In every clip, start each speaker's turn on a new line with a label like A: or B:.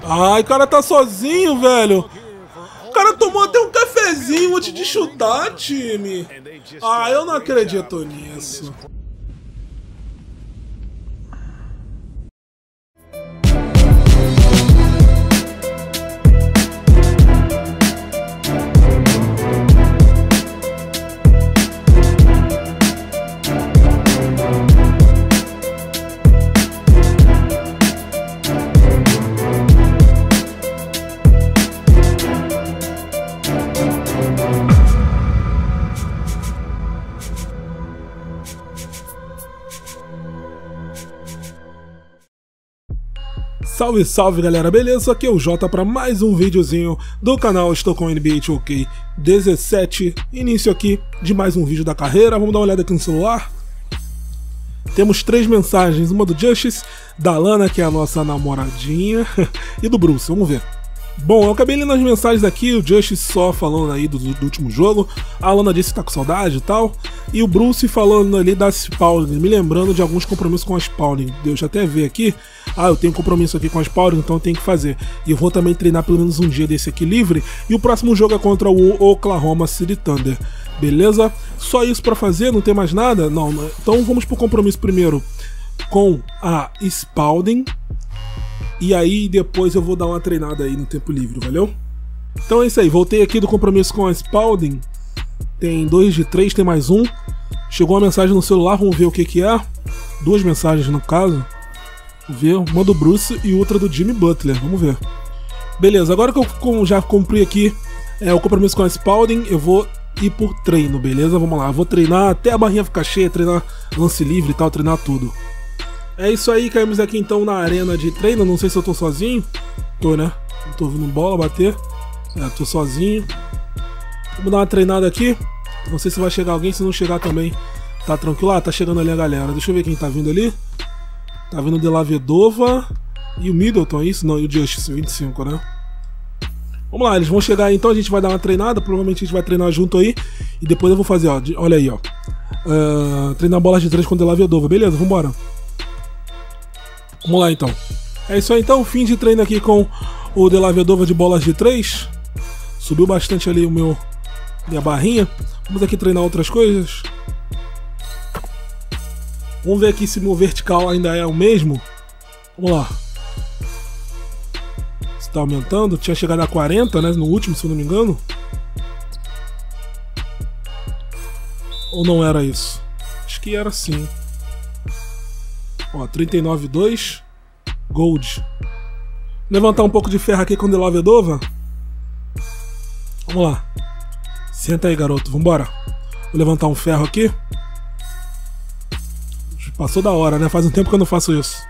A: Ai, o cara tá sozinho, velho. O cara tomou até um cafezinho antes de chutar, time. Ah, eu não acredito nisso. Salve, salve galera, beleza? Aqui é o Jota para mais um videozinho do canal Estou com NBA 2K 17, início aqui de mais um vídeo da carreira. Vamos dar uma olhada aqui no celular. Temos 3 mensagens, uma do Justice, da Lana, que é a nossa namoradinha, e do Bruce, vamos ver. Bom, eu acabei lendo as mensagens aqui, o Justice só falando aí do último jogo, a Lana disse que tá com saudade e tal, e o Bruce falando ali da Spalding, me lembrando de alguns compromissos com a Spalding. Deixa eu até ver aqui, eu tenho compromisso aqui com a Spalding, então eu tenho que fazer. E eu vou também treinar pelo menos um dia desse aqui livre, e o próximo jogo é contra o Oklahoma City Thunder, beleza? Só isso pra fazer, não tem mais nada? Não, então vamos pro compromisso primeiro com a Spalding. E aí depois eu vou dar uma treinada aí no tempo livre, valeu? Então é isso aí, voltei aqui do compromisso com a Spalding. Tem 2 de 3, tem mais um. Chegou uma mensagem no celular, vamos ver o que que é. 2 mensagens no caso. Vamos ver, uma do Bruce e outra do Jimmy Butler, vamos ver. Beleza, agora que eu já cumpri aqui o compromisso com a Spalding, eu vou ir por treino, beleza? Vamos lá, eu vou treinar até a barrinha ficar cheia, treinar lance livre e tal, treinar tudo. É isso aí, caímos aqui então na arena de treino, não sei se eu tô sozinho. Tô, né? Não tô ouvindo bola bater. Tô sozinho. Vamos dar uma treinada aqui. Não sei se vai chegar alguém, se não chegar também tá tranquilo. Tá chegando ali a galera. Deixa eu ver quem tá vindo ali. Tá vindo o Delavedova e o Middleton, é isso? Não, e o Justice, 25, né? Vamos lá, eles vão chegar aí então, a gente vai dar uma treinada. Provavelmente a gente vai treinar junto aí. E depois eu vou fazer, ó, olha aí, ó. Treinar bolas de 3 com o Delavedova, beleza? Vambora. Vamos lá então. É isso aí então, fim de treino aqui com o Delavedova de bolas de 3. Subiu bastante ali minha barrinha. Vamos aqui treinar outras coisas. Vamos ver aqui se meu vertical ainda é o mesmo. Vamos lá. Está aumentando, tinha chegado a 40, né, no último, se eu não me engano. Ou não era isso? Acho que era sim. Ó, 39,2 Gold. Levantar um pouco de ferro aqui com o Delavedova. Vamos lá. Senta aí, garoto, vambora. Vou levantar um ferro aqui. Passou da hora, né? Faz um tempo que eu não faço isso.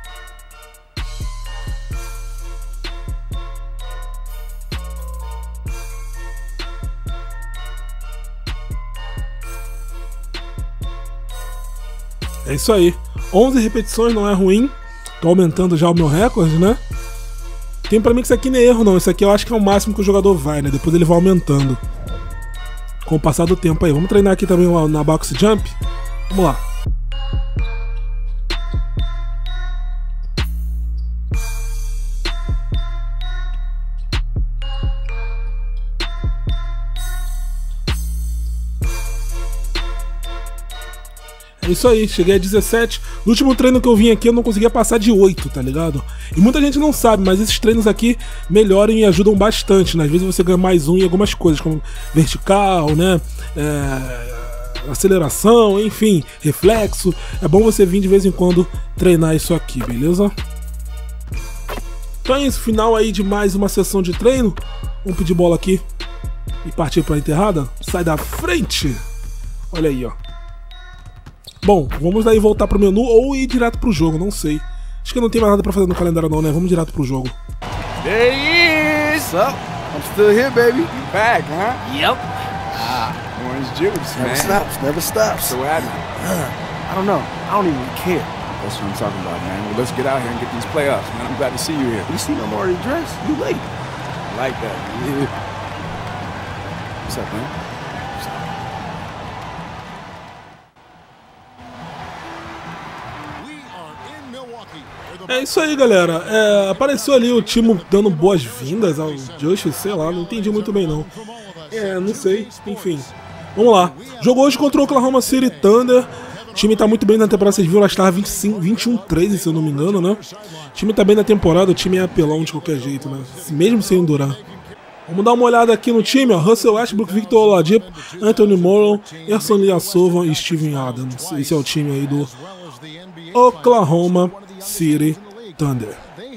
A: É isso aí. 11 repetições não é ruim. Tô aumentando já o meu recorde, né? Tem pra mim que isso aqui não é erro não. Isso aqui eu acho que é o máximo que o jogador vai, né? Depois ele vai aumentando com o passar do tempo aí. Vamos treinar aqui também na box jump. Vamos lá. É isso aí, cheguei a 17. No último treino que eu vim aqui eu não conseguia passar de 8, tá ligado? E muita gente não sabe, mas esses treinos aqui melhoram e ajudam bastante, né? Às vezes você ganha mais um em algumas coisas, como vertical, né? Aceleração, enfim, reflexo. É bom você vir de vez em quando treinar isso aqui, beleza? Então é isso, final aí de mais uma sessão de treino. Vamos pedir bola aqui e partir pra enterrada. Sai da frente! Olha aí, ó. Bom, vamos daí voltar pro menu ou ir direto pro jogo, não sei. Acho que não tem mais nada pra fazer no calendário não, né? Vamos direto pro jogo.
B: There he is! What's up? I'm still here, baby. You back, huh? Yep. Orange juice, man.
C: Never stops.
B: So what happened?
C: I don't know. I don't even care.
B: That's what I'm talking about, man. Well, let's get out here and get these playoffs, man. I'm glad to see you here.
C: You see I'm already dressed. You late.
B: I like that. Yeah. What's up, man?
A: É isso aí, galera. Apareceu ali o time dando boas-vindas ao Justice, sei lá, não entendi muito bem não. Não sei, enfim. Vamos lá. Jogou hoje contra o Oklahoma City Thunder. O time tá muito bem na temporada, vocês viram, ela estava 21-13, se eu não me engano, né? O time tá bem na temporada, o time é apelão de qualquer jeito, né? Mesmo sem o Durant. Vamos dar uma olhada aqui no time, ó. Russell Westbrook, Victor Oladipo, Anthony Morrow, Erson Ilyasova e Steven Adams. Esse é o time aí do Oklahoma City Thunder.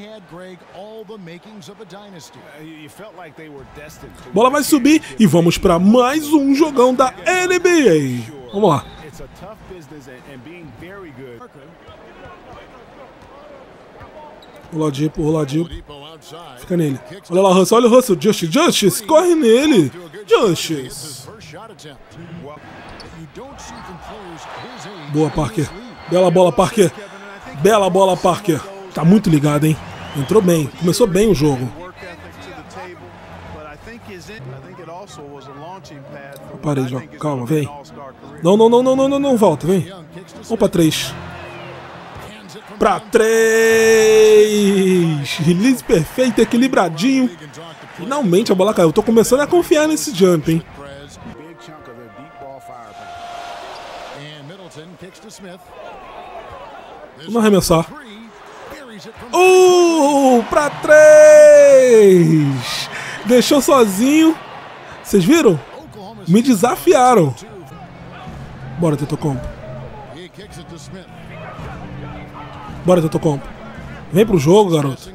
A: Bola vai subir e vamos para mais um jogão da NBA. Vamos lá. Oladipo. Fica nele. Olha lá, Russell. Olha o Russell. Justice. Corre nele. Justice. Boa, Parker. Bela bola, Parker. Bela bola, Parker. Tá muito ligado, hein? Entrou bem. Começou bem o jogo. Parei, já. Calma, vem. Não, volta, vem. Vamos pra 3. Pra 3. Release perfeito, equilibradinho. Finalmente a bola caiu. Tô começando a confiar nesse jump, hein? Vamos arremessar. Pra 3. Deixou sozinho. Vocês viram? Me desafiaram. Bora, Tetocompo. Bora, Tetocompo. Vem pro jogo, garoto.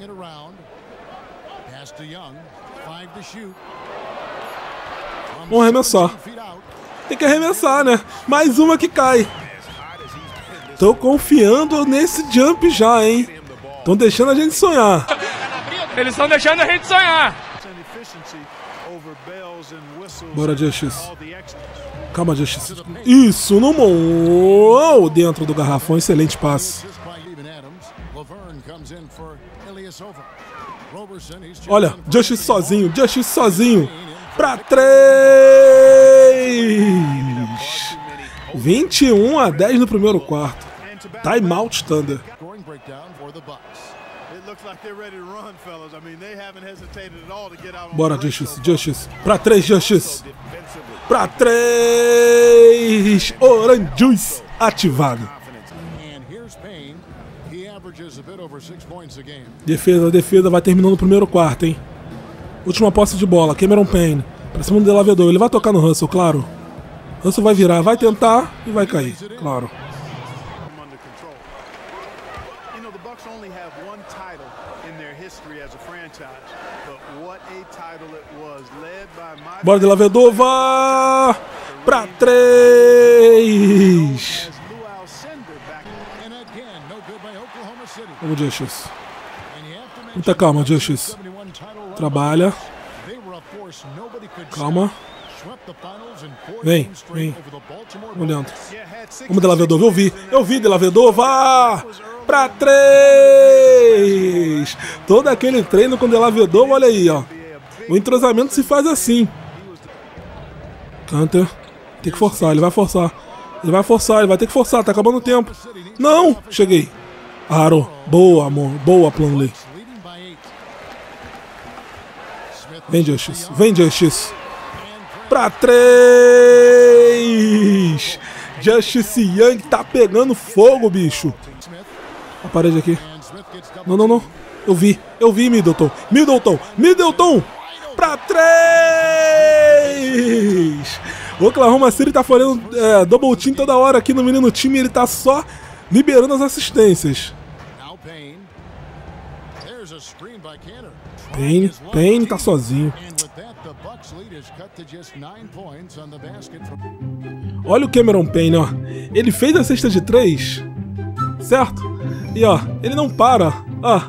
A: Vamos arremessar. Tem que arremessar, né? Mais uma que cai. Tô confiando nesse jump já, hein? Estão deixando a gente sonhar.
D: Eles estão deixando a gente sonhar.
A: Bora, Justice. Calma, Justice. Isso, no mão. Dentro do garrafão, excelente passe. Olha, Justice sozinho. Pra 3. 21-10 no primeiro quarto. Timeout, Thunder. Bora, Justice. Pra 3, Justice. Pra 3. Orange Juice ativado. Defesa vai terminando o primeiro quarto, hein? Última posse de bola, Cameron Payne. Pra cima do Delavedor, ele vai tocar no Russell, claro. Russell vai virar, vai tentar e vai cair, claro. Bora, Delavedor, vá! Pra 3! Vamos, Justice. Muita calma, Justice. Trabalha. Calma. Vem. Vamos dentro. Vamos, Delavedor. Eu vi, Delavedor. Vá! Pra 3! Todo aquele treino com Delavedor, olha aí, ó. O entrosamento se faz assim. Canter. Tem que forçar, ele vai forçar. Ele vai ter que forçar, tá acabando o tempo. Não! Cheguei. Aro. Boa, amor. Boa, Plumlee. Vem, Justice. Pra 3! Justice Young tá pegando fogo, bicho. A parede aqui. Não. Eu vi, Middleton. Pra 3! O Oklahoma City tá fazendo double team toda hora aqui no menino time. Ele tá só liberando as assistências. Payne tá sozinho. Olha o Cameron Payne, ó. Ele fez a cesta de 3, certo? E ó, ele não para, ó.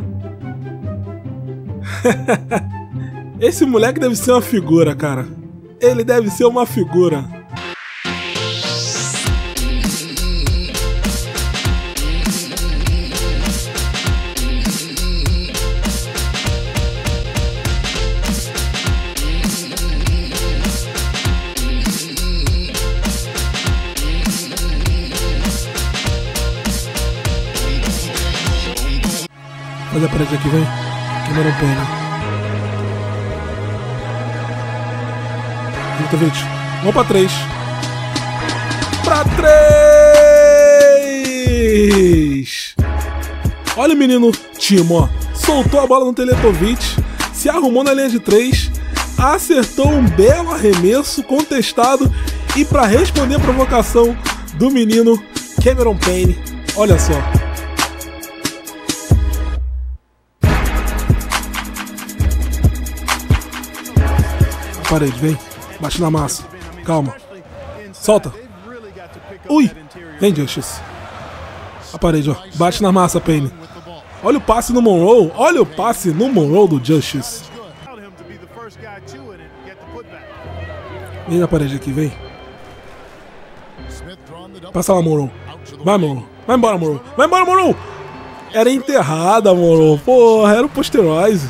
A: Esse moleque deve ser uma figura, cara. Ele deve ser uma figura. Faz a parede aqui, vem. Cameron Payne. Vucevic. Vamos pra 3. Pra 3! Olha o menino Timo, ó. Soltou a bola no Teletovic, se arrumou na linha de 3, acertou um belo arremesso contestado e para responder a provocação do menino Cameron Payne, olha só. A parede, vem. Bate na massa. Calma. Solta. Ui. Vem, Justice. A parede, ó. Bate na massa, Payne. Olha o passe no Monroe. Olha o passe no Monroe do Justice. Vem na parede aqui, vem. Passa lá, Monroe. Vai, Monroe. Vai embora, Monroe. Vai embora, Monroe. Era enterrada, Monroe. Porra, era o Posterize.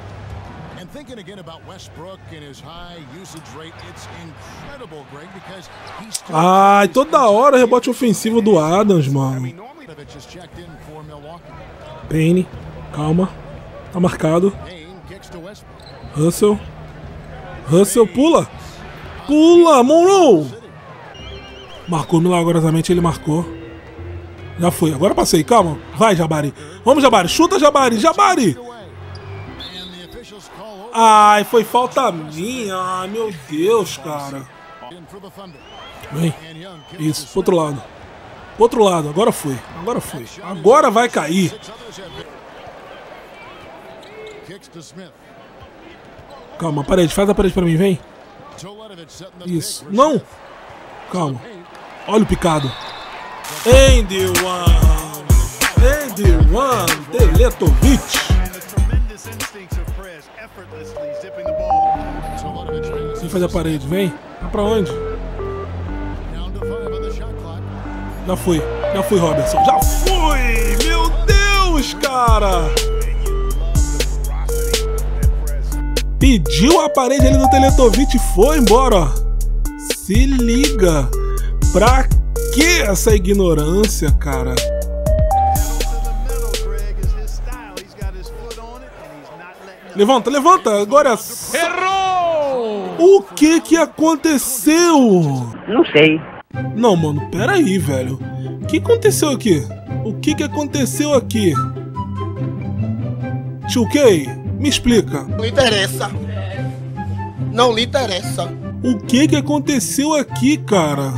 A: Ai, toda hora rebote ofensivo do Adams, mano. Payne, calma. Tá marcado. Russell. Russell, pula. Pula, Monroe. Marcou milagrosamente, ele marcou. Já foi, agora passei, calma. Vai, Jabari. Vamos, Jabari. Chuta, Jabari. Jabari. Ai, foi falta minha. Ai, meu Deus, cara. Vem. Isso, pro outro lado. Pro outro lado, agora foi. Agora foi. Agora vai cair. Calma, parede. Faz a parede pra mim, vem. Isso. Não. Calma. Olha o picado. Andy One. Teletovic. Vem fazer a parede, vem. Vai pra onde? Já fui, Robertson. Já fui! Meu Deus, cara! Pediu a parede ali no Teletovic e foi embora, ó. Se liga. Pra que essa ignorância, cara? Levanta, levanta! Agora...
D: Errou!
A: O que aconteceu?
E: Não sei.
A: Não, mano, pera aí, velho. O que aconteceu aqui? O que aconteceu aqui? 2K, me explica.
F: Não interessa. Não lhe interessa.
A: O que aconteceu aqui, cara?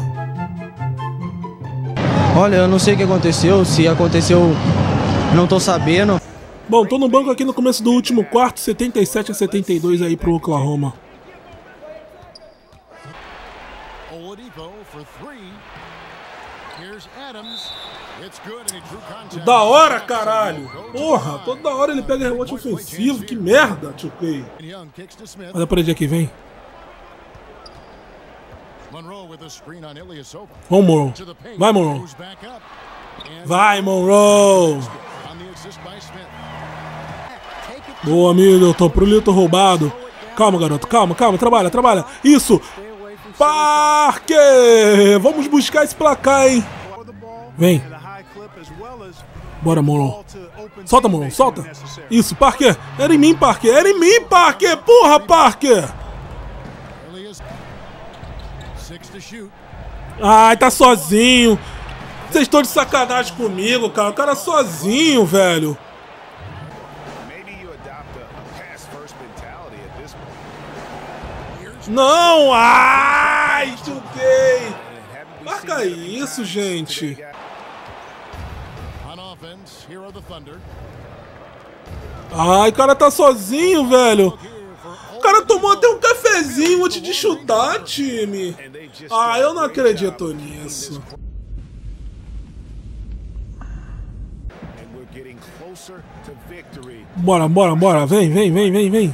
G: Olha, eu não sei o que aconteceu. Se aconteceu, não tô sabendo.
A: Bom, tô no banco aqui no começo do último quarto, 77-72 aí pro Oklahoma. Da hora, caralho! Porra, toda hora ele pega rebote ofensivo, que merda, 2K. Olha a parede aqui, vem. Vamos, Monroe. Vai, Monroe. Vai, Monroe. Boa, Middleton, pro Lito roubado. Calma, garoto, calma, trabalha. Isso! Parker! Vamos buscar esse placar, hein? Vem. Bora, Monroe. Solta, Monroe, solta. Isso, Parker. Era em mim, Parker. Porra, Parker. Ai, tá sozinho. Vocês estão de sacanagem comigo, cara. O cara sozinho, velho. Não! Ai, 2K! Marca isso, gente. Ai, o cara tá sozinho, velho. O cara tomou até um cafezinho antes de chutar, time. Ah, eu não acredito nisso. Bora. Vem.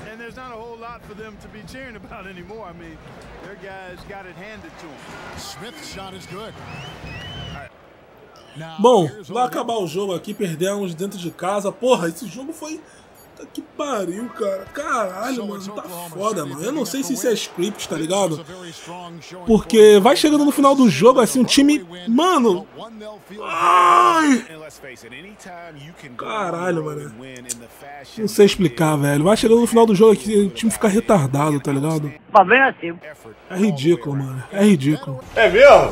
A: Bom, vai acabar o jogo aqui, perdemos dentro de casa. Porra, esse jogo foi Puta que pariu, cara. Caralho, mano, tá foda, mano. Eu não sei se isso é script, tá ligado? Porque vai chegando no final do jogo, assim, o time... Mano... Ai! Caralho, mano. Não sei explicar, velho. Vai chegando no final do jogo aqui, o time fica retardado, tá ligado? É ridículo, mano. É ridículo.
F: É mesmo?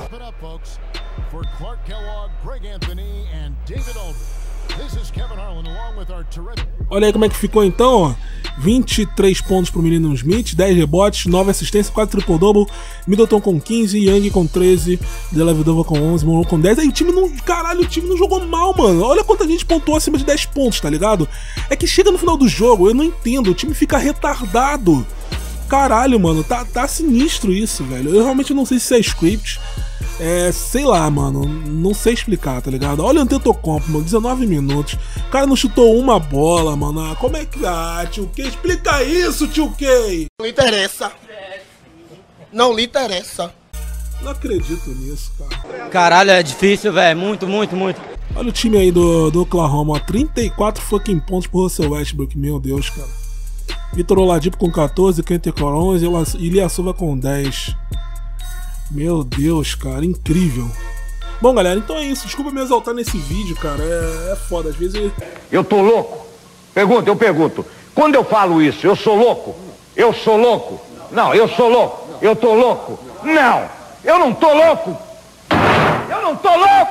A: Olha aí como é que ficou então, ó. 23 pontos pro menino Smith, 10 rebotes, 9 assistências, 4 triple-double, Middleton com 15, Young com 13, Dellavedova com 11, Monroe com 10. Aí o time não... Caralho, o time não jogou mal, mano. Olha quanta gente pontuou acima de 10 pontos, tá ligado? É que chega no final do jogo, eu não entendo, o time fica retardado. Caralho, mano, tá sinistro isso, velho. Eu realmente não sei se isso é script. Sei lá, mano, não sei explicar, tá ligado? Olha o Antetokounmpo, mano, 19 minutos. O cara não chutou uma bola, mano. Ah, como é que... Ah, tio K, explica isso, tio K!
F: Não interessa. Não lhe interessa.
A: Não acredito nisso, cara.
G: Caralho, é difícil, velho. Muito.
A: Olha o time aí do Oklahoma, ó. 34 fucking pontos pro Russell Westbrook, meu Deus, cara. Vitor Oladipo com 14, Kenter com 11 e Ilyasova com 10. Meu Deus, cara, incrível. Bom, galera, então é isso. Desculpa me exaltar nesse vídeo, cara. É foda, às vezes...
E: Eu tô louco? Eu pergunto. Quando eu falo isso, eu sou louco? Eu sou louco? Não, eu sou louco. Eu tô louco? Não, eu não tô louco. Eu não tô louco.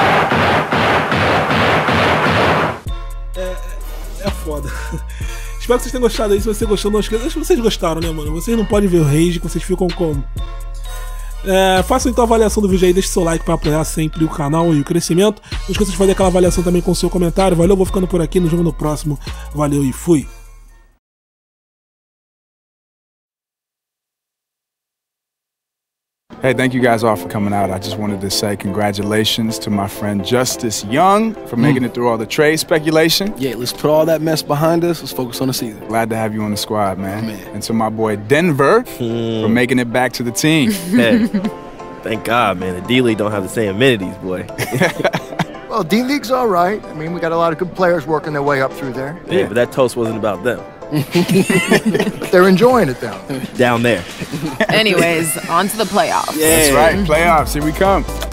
A: É foda. Espero que vocês tenham gostado aí. Se você gostou, não esqueça. Acho que vocês gostaram, né, mano? Vocês não podem ver o rage, vocês ficam como? Façam então a avaliação do vídeo aí, deixe seu like pra apoiar sempre o canal e o crescimento. Não esqueça de fazer aquela avaliação também com o seu comentário. Valeu, vou ficando por aqui, nos vemos no próximo. Valeu e fui!
B: Hey, thank you guys all for coming out. I just wanted to say congratulations to my friend Justice Young for making it through all the trade speculation.
C: Yeah, let's put all that mess behind us. Let's focus on the season.
B: Glad to have you on the squad, man. And to my boy Denver for making it back to the team.
H: Hey, thank God, man. The D-League don't have the same amenities, boy.
I: Well, D-League's all right. I mean, we got a lot of good players working their way up through there.
H: Yeah, but that toast wasn't about them.
I: They're enjoying it down there.
H: Down there.
J: Anyways, on to the playoffs.
B: That's right, playoffs. Here we come.